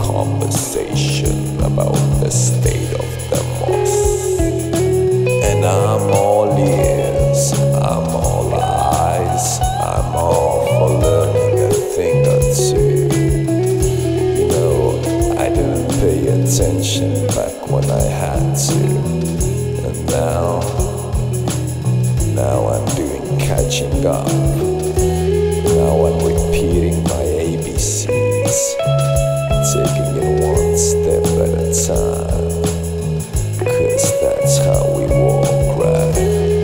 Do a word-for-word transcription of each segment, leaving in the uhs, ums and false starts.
conversation about the state of the moss. And I'm all ears, I'm all eyes, I'm all for learning a thing or two. You know, I didn't pay attention back when I had to. And now, now I'm doing catching up. Now I'm repeating my A B Cs, taking it one step at a time, 'cause that's how we walk, right?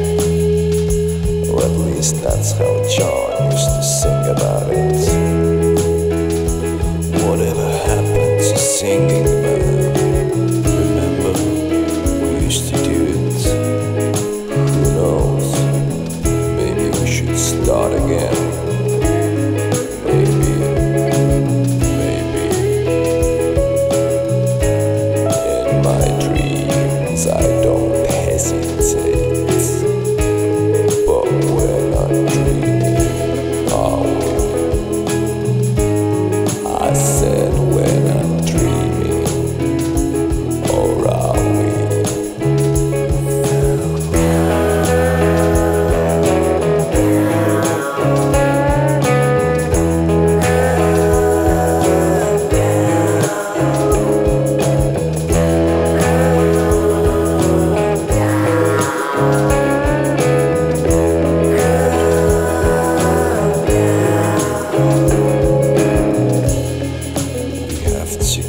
Or at least that's how John used to sing about it. Whatever happened to singing, man? Remember, we used to do it. Who knows? Maybe we should start again. Maybe, maybe. In my dreams I don't hesitate, but we're not dreaming, are we? I said we're not dreaming, or are we? We have to